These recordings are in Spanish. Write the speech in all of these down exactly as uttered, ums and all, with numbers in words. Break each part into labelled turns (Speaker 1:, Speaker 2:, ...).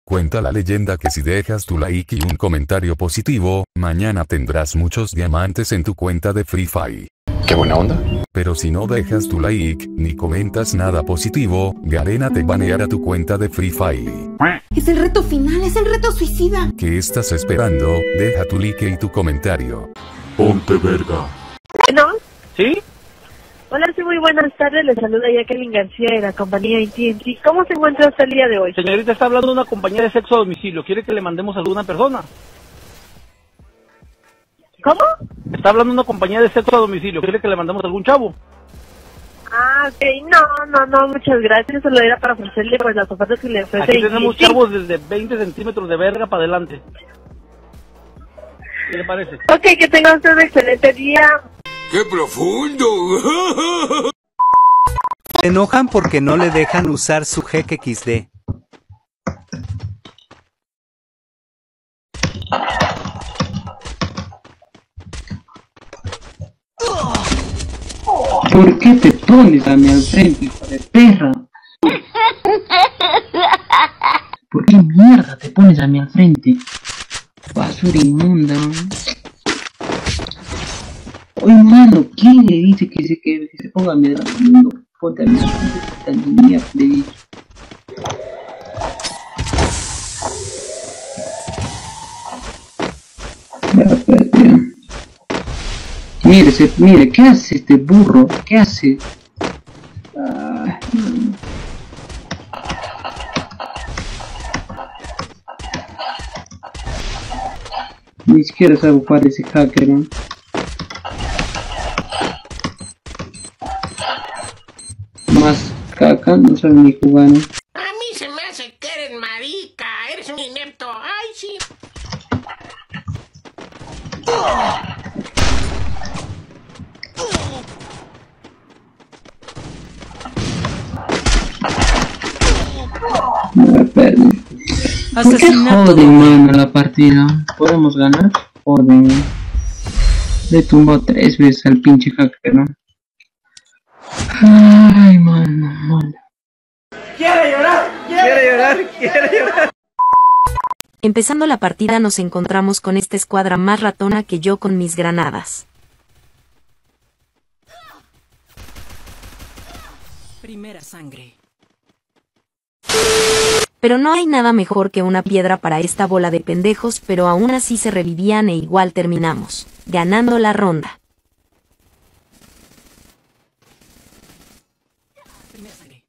Speaker 1: Cuenta la leyenda que si dejas tu like y un comentario positivo, mañana tendrás muchos diamantes en tu cuenta de Free Fire.
Speaker 2: ¡Qué buena onda!
Speaker 1: Pero si no dejas tu like, ni comentas nada positivo, Garena te baneará tu cuenta de Free Fire.
Speaker 3: Es el reto final, es el reto suicida.
Speaker 1: ¿Qué estás esperando? Deja tu like y tu comentario.
Speaker 4: Ponte verga.
Speaker 5: Bueno.
Speaker 4: ¿Sí?
Speaker 5: Hola, sí, muy buenas tardes. Les saluda Jacqueline García de la compañía A T and T. ¿Cómo se encuentra hasta el día de hoy?
Speaker 4: Señorita, está hablando de una compañía de sexo a domicilio. ¿Quiere que le mandemos a alguna persona?
Speaker 5: ¿Cómo?
Speaker 4: Está hablando de una compañía de sexo a domicilio. ¿Quiere que le mandemos a algún chavo?
Speaker 5: Ah, ok. No, no, no, muchas gracias. Solo era para ofrecerle pues las ofertas que le ofrece.
Speaker 4: Aquí tenemos chavos desde veinte centímetros de verga para adelante. ¿Qué le parece?
Speaker 5: Ok, que tenga usted un excelente día.
Speaker 6: ¡Qué profundo!
Speaker 7: Se enojan porque no le dejan usar su G X D.
Speaker 8: ¿Por qué te pones a mi al frente, hijo de perra? ¿Por qué mierda te pones a mi al frente? Basura inmunda. Oye, mano, ¿quién le dice que se, que, que se ponga a mi al frente? Ponte a mi al frente, tan mierda, le dice. Mire, se, mire, ¿qué hace este burro? ¿Qué hace? Ah, no. Ni siquiera sabe jugar ese hacker, ¿no? Más caca, no sabe ni jugar, ¿no?
Speaker 6: A mí se me hace que eres marica, eres un inepto. ¡Ay, sí!
Speaker 8: Me perdí. ¿Por qué joden, mano, la partida? ¿Podemos ganar? Joden. Le tumbó tres veces al pinche hacker, ¿no? Ay, mano, mano.
Speaker 4: ¡Quiere llorar! ¡Quiere llorar! ¡Quiere llorar!
Speaker 9: Empezando la partida nos encontramos con esta escuadra más ratona que yo con mis granadas.
Speaker 3: Primera sangre.
Speaker 9: Pero no hay nada mejor que una piedra para esta bola de pendejos, pero aún así se revivían e igual terminamos, ganando la ronda.
Speaker 3: Primera sangre.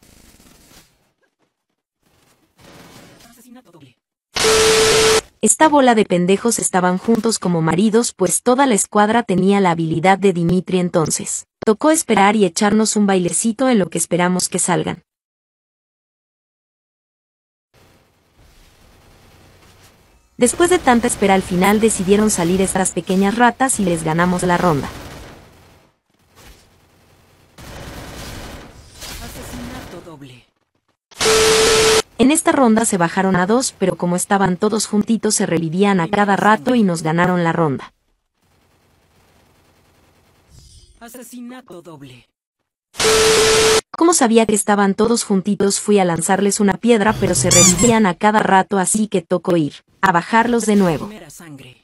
Speaker 3: Asesinato doble.
Speaker 9: Esta bola de pendejos estaban juntos como maridos, pues toda la escuadra tenía la habilidad de Dimitri, entonces tocó esperar y echarnos un bailecito en lo que esperamos que salgan. Después de tanta espera al final decidieron salir estas pequeñas ratas y les ganamos la ronda.
Speaker 3: Asesinato doble.
Speaker 9: En esta ronda se bajaron a dos, pero como estaban todos juntitos se revivían a cada rato y nos ganaron la ronda.
Speaker 3: Asesinato doble.
Speaker 9: Como sabía que estaban todos juntitos fui a lanzarles una piedra, pero se revivían a cada rato, así que tocó ir a bajarlos de nuevo.
Speaker 3: Primera sangre.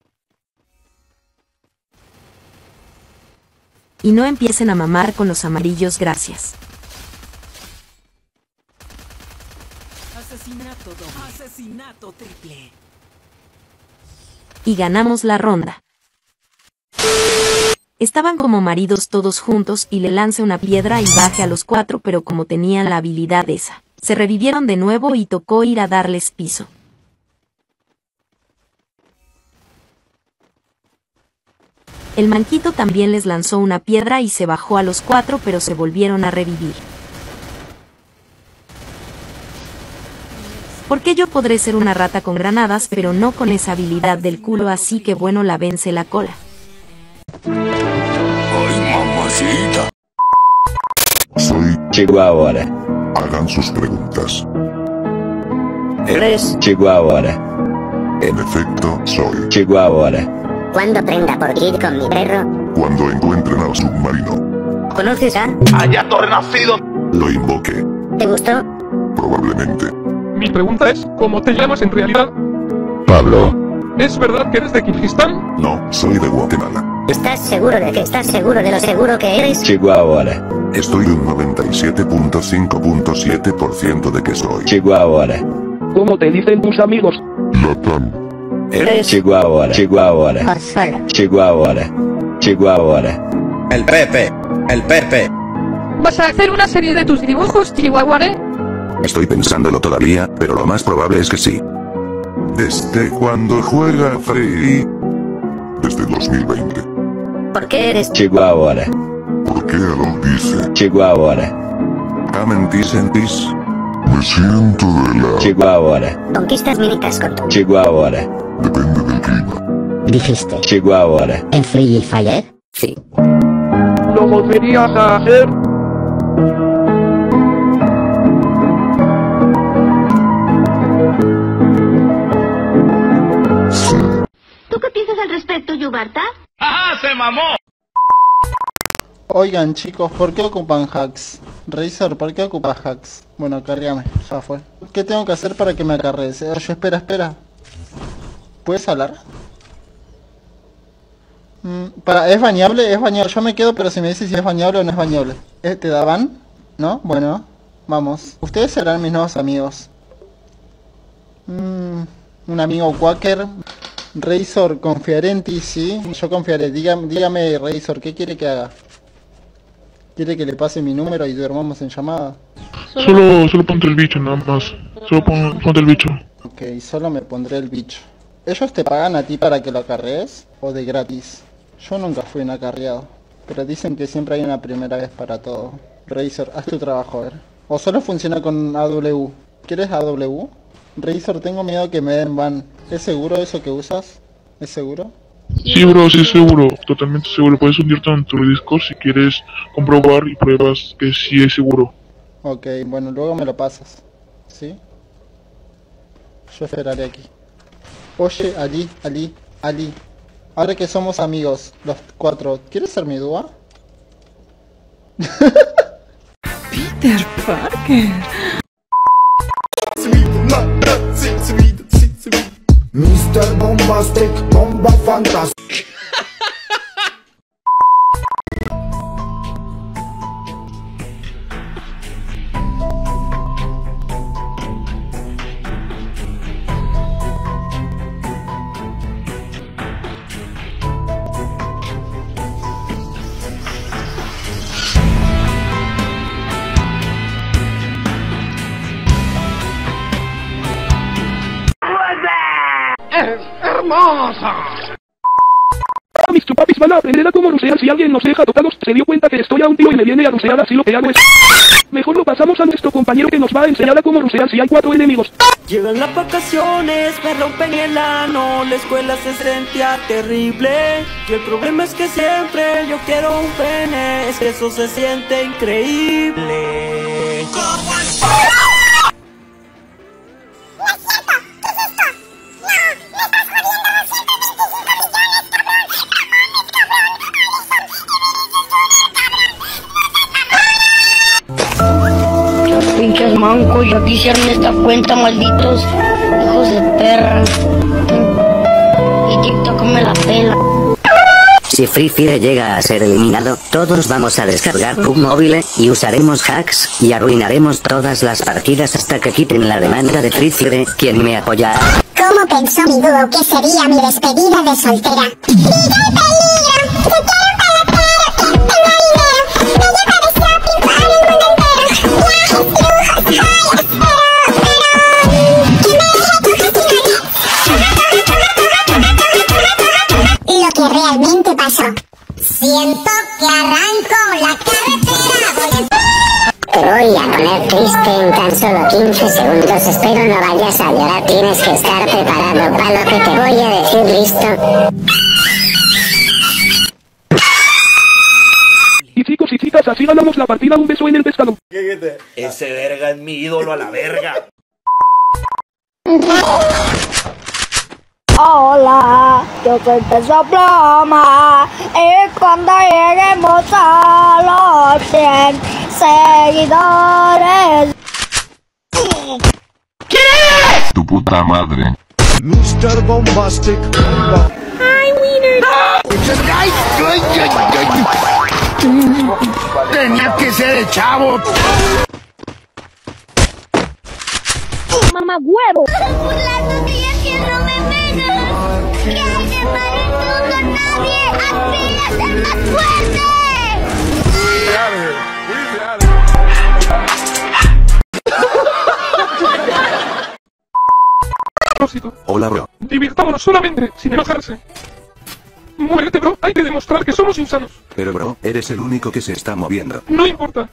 Speaker 9: Y no empiecen a mamar con los amarillos, gracias.
Speaker 3: Asesinato doble. Asesinato triple.
Speaker 9: Y ganamos la ronda. Estaban como maridos todos juntos y le lancé una piedra y bajé a los cuatro, pero como tenían la habilidad esa, se revivieron de nuevo y tocó ir a darles piso. El manquito también les lanzó una piedra y se bajó a los cuatro, pero se volvieron a revivir. Porque yo podré ser una rata con granadas, pero no con esa habilidad del culo, así que bueno, la vence la cola.
Speaker 6: ¡Ay, mamacita!
Speaker 10: Soy...
Speaker 11: Llegó ahora.
Speaker 10: Hagan sus preguntas.
Speaker 11: Eres... Llegó ahora.
Speaker 10: En efecto, soy...
Speaker 11: Llegó ahora.
Speaker 12: ¿Cuándo aprenda por ir con mi perro?
Speaker 10: Cuando encuentren al submarino.
Speaker 12: ¿Conoces a...?
Speaker 4: ¡Hayato renacido!
Speaker 10: Lo invoqué.
Speaker 12: ¿Te gustó?
Speaker 10: Probablemente.
Speaker 2: Mi pregunta es, ¿cómo te llamas en realidad?
Speaker 10: Pablo.
Speaker 2: ¿Es verdad que eres de Kirguistán?
Speaker 10: No, soy de Guatemala.
Speaker 12: ¿Estás seguro de que estás seguro de lo seguro que eres?
Speaker 11: Llegó ahora.
Speaker 10: Estoy un noventa y siete punto cinco punto siete por ciento de que soy.
Speaker 11: Llegó ahora.
Speaker 2: ¿Cómo te dicen tus amigos?
Speaker 10: Latam.
Speaker 11: Eres. Llegó ahora. Llegó ahora. Llegó ahora. Llegó ahora.
Speaker 4: El Pepe. El Pepe.
Speaker 13: ¿Vas a hacer una serie de tus dibujos, Chihuahuare?
Speaker 10: Estoy pensándolo todavía, pero lo más probable es que sí. ¿Desde cuándo juega Free? Desde dos mil veinte.
Speaker 12: ¿Por qué eres?
Speaker 11: Llegó ahora.
Speaker 10: ¿Por qué lo dice?
Speaker 11: Llegó ahora.
Speaker 10: ¿Amen sentís? Me siento de la...
Speaker 11: Llegó ahora.
Speaker 12: Conquistas minitas con tu...
Speaker 11: Llegó ahora.
Speaker 10: Depende del clima.
Speaker 12: Dijiste.
Speaker 11: Llegó ahora.
Speaker 12: ¿En Free Fire? Sí.
Speaker 2: ¿Lo volverías a hacer?
Speaker 5: ¿Tú qué piensas al respecto, Yubarta?
Speaker 6: ¡Ajá, se mamó!
Speaker 14: Oigan chicos, ¿por qué ocupan hacks? Razor, ¿por qué ocupas hacks? Bueno, acarreame, ya fue. ¿Qué tengo que hacer para que me acarrees? Oye, espera, espera. ¿Puedes hablar? Mm, para, ¿es bañable? Es bañable. Yo me quedo, pero si me dices si es bañable o no es bañable. ¿Eh, ¿Te daban? ¿No? Bueno, vamos. Ustedes serán mis nuevos amigos. Mm, un amigo Quaker. Razor, confiaré en ti, sí. Yo confiaré. Dígame, dígame, Razor, ¿qué quiere que haga? ¿Quiere que le pase mi número y dormamos en llamada?
Speaker 2: Solo, solo ponte el bicho, nada más. Solo pon, ponte el bicho.
Speaker 14: Ok, solo me pondré el bicho. ¿Ellos te pagan a ti para que lo acarrees? ¿O de gratis? Yo nunca fui un acarreado. Pero dicen que siempre hay una primera vez para todo. Razor, haz tu trabajo, a ver. ¿O solo funciona con A W? ¿Quieres A W? Razor, tengo miedo que me den ban. ¿Es seguro eso que usas? ¿Es seguro?
Speaker 2: Sí, bro, sí, seguro. Totalmente seguro. Puedes hundirte en tu Discord si quieres comprobar y pruebas que sí es seguro.
Speaker 14: Ok, bueno, luego me lo pasas. ¿Sí? Yo esperaré aquí. Oye, Ali, Ali, Ali. Ahora que somos amigos, los cuatro, ¿quieres ser mi dúa?
Speaker 3: Peter Parker.
Speaker 15: mister Bombastic, bomba fantastic.
Speaker 2: ¡Hermosa! Mis chupapis van a aprender a cómo rusear. Si alguien nos deja tocados, se dio cuenta que estoy a un tiro y me viene a rusear, así lo que hago es... Mejor lo pasamos a nuestro compañero que nos va a enseñar a cómo rusear si hay cuatro enemigos.
Speaker 16: Llegan las vacaciones, me rompen el ano, la escuela se sentía terrible. Y el problema es que siempre yo quiero un pene, es que eso se siente increíble.
Speaker 17: Pinches mancos, ya quisieron esta cuenta, malditos hijos de perra. Y TikTok me la pela.
Speaker 12: Si Free Fire llega a ser eliminado, todos vamos a descargar P U B Mobile, y usaremos hacks, y arruinaremos todas las partidas hasta que quiten la demanda de Free Fire. ¿Quién me apoya?
Speaker 18: ¿Cómo pensó mi dúo que sería mi despedida de soltera? ¡Vida y peligro! ¡Te quiero para la cara! ¡Tengo dinero! ¡Me llevaré shopping para el mundo entero! ¡Viajes, lujos, joyas! Pero, pero... ¡Que me deje Lo que realmente pasó. Siento que arranco la carretera.
Speaker 12: Te voy a poner triste en tan solo quince segundos. Espero no vayas a llorar. Tienes que estar preparado para lo que te voy a decir. ¿Listo?
Speaker 2: Y chicos y chicas, así ganamos la partida. Un beso en el pescado.
Speaker 4: Ese verga es mi ídolo a la verga.
Speaker 17: Hola, yo soy Peso Pluma y cuando lleguemos a los cien seguidores...
Speaker 6: ¿Qué?
Speaker 10: Tu puta madre.
Speaker 15: mister Bombastic Bomba.
Speaker 18: ¡Ay, Wiener!
Speaker 15: Tenía que ser el chavo.
Speaker 18: ¡Mamá huevo! ¡Burlándote y haciéndome menos! ¿Qué hay de mal en todo? ¡Nadie aspira a ser más fuerte!
Speaker 10: Hola, bro.
Speaker 2: Divirtámonos solamente, sin enojarse. Muérete, bro. Hay que demostrar que somos insanos.
Speaker 10: Pero, bro, eres el único que se está moviendo.
Speaker 2: No importa.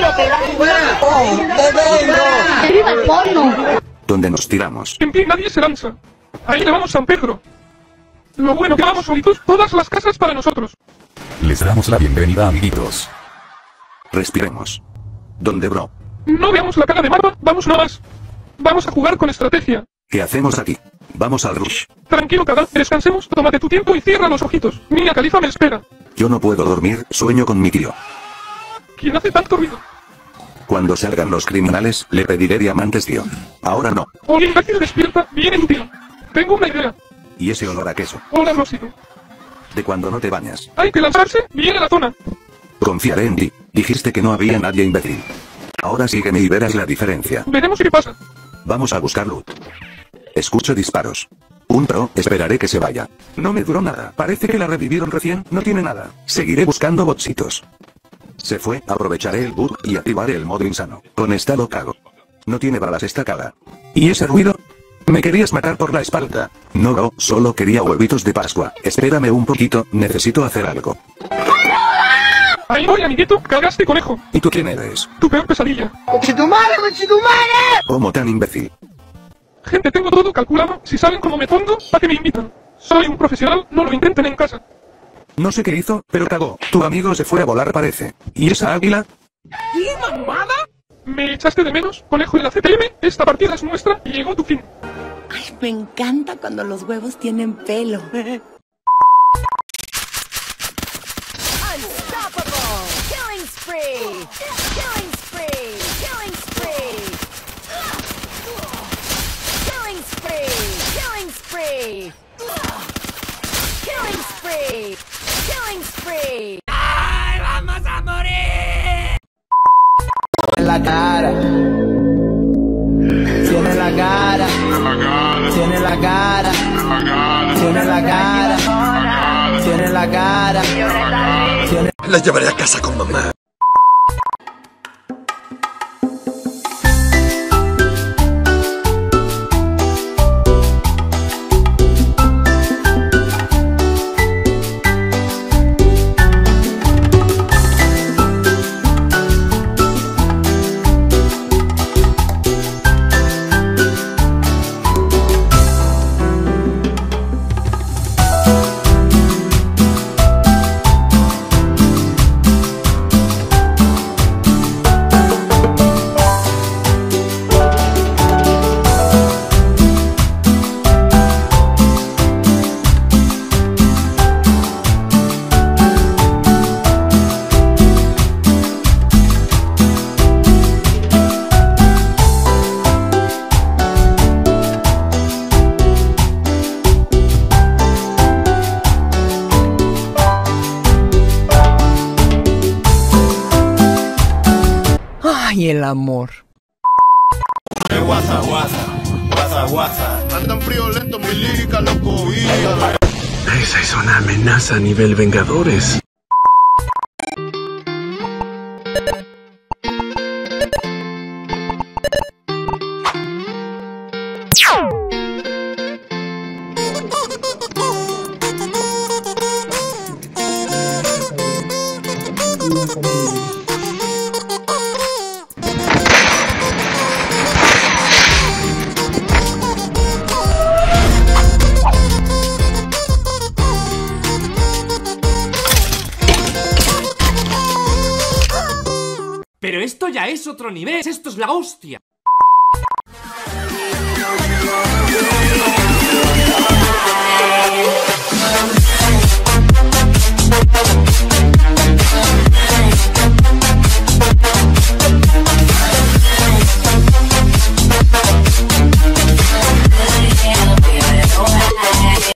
Speaker 10: ¿Dónde nos tiramos?
Speaker 2: En pie nadie se lanza. Ahí le vamos San Pedro. Lo bueno que vamos solitos, todas las casas para nosotros.
Speaker 1: Les damos la bienvenida, amiguitos.
Speaker 10: Respiremos. ¿Dónde, bro?
Speaker 2: No veamos la cara de Marva, vamos nomás. Vamos a jugar con estrategia.
Speaker 10: ¿Qué hacemos aquí? Vamos al rush.
Speaker 2: Tranquilo, Kadal, descansemos, tómate tu tiempo y cierra los ojitos. Mia Khalifa me espera.
Speaker 10: Yo no puedo dormir, sueño con mi tío.
Speaker 2: ¿Quién hace tanto ruido?
Speaker 10: Cuando salgan los criminales, le pediré diamantes, tío. Ahora no.
Speaker 2: Oye, imbécil, despierta, viene tu tío. Tengo una idea.
Speaker 10: ¿Y ese olor a queso?
Speaker 2: Hola, Rosito.
Speaker 10: De cuando no te bañas.
Speaker 2: Hay que lanzarse, viene la zona.
Speaker 10: Confiaré en ti. Dijiste que no había nadie, imbécil. Ahora sígueme y verás la diferencia.
Speaker 2: Veremos qué pasa.
Speaker 10: Vamos a buscar loot. Escucho disparos. Un pro, esperaré que se vaya. No me duró nada. Parece que la revivieron recién, no tiene nada. Seguiré buscando botsitos. Se fue, aprovecharé el bug y activaré el modo insano. Con esta lo cago. No tiene balas esta caga. ¿Y ese ruido? Me querías matar por la espalda. No, no, solo quería huevitos de Pascua. Espérame un poquito, necesito hacer algo.
Speaker 2: Ahí voy, amiguito, cagaste conejo.
Speaker 10: ¿Y tú quién eres?
Speaker 2: Tu peor pesadilla.
Speaker 15: ¡Conchetumare, conchetumare!
Speaker 10: ¿Cómo tan imbécil?
Speaker 2: Gente, tengo todo calculado. Si saben cómo me pongo, ¿para qué me invitan? Soy un profesional, no lo intenten en casa.
Speaker 10: No sé qué hizo, pero cagó. Tu amigo se fue a volar, parece. ¿Y esa águila?
Speaker 2: ¿Qué mamada? ¿Me echaste de menos, conejo de la C P M? Esta partida es nuestra y llegó tu fin.
Speaker 19: Ay, me encanta cuando los huevos tienen pelo.
Speaker 18: Killing spree! Killing spree! Killing spree! Killing spree! Killing spree! Killing spree! Killing spree!
Speaker 6: ¡Ay, vamos a morir!
Speaker 4: En la cara. Tiene la cara. Tiene la cara. Tiene la cara. Tiene la cara. Tiene...
Speaker 15: La llevaré a casa con mamá.
Speaker 4: Ay, el amor.
Speaker 15: Guasa, guasa, guasa, guasa. Andan friolento, mi lírica lo cobija.
Speaker 20: Esa es una amenaza a nivel Vengadores.
Speaker 21: Pero esto ya es otro nivel, esto es la hostia.